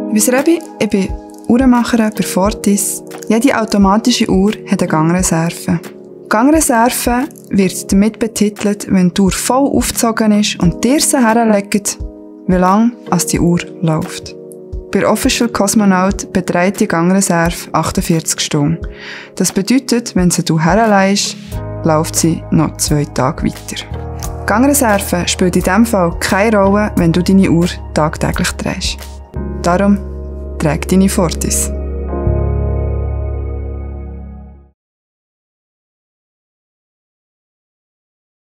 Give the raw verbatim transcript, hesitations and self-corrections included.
Wie Rebi, ich bin Uhrenmacherin bei Fortis. Jede automatische Uhr hat eine Gangreserve. Gangreserve wird damit betitelt, wenn die Uhr voll aufgezogen ist und dir sie herlegt, wie lange die Uhr läuft. Bei Official Cosmonaut beträgt die Gangreserve achtundvierzig Stunden. Das bedeutet, wenn sie du herlegst, läuft sie noch zwei Tage weiter. Gangreserve spielt in diesem Fall keine Rolle, wenn du deine Uhr tagtäglich drehst. Darum träg deine Fortis.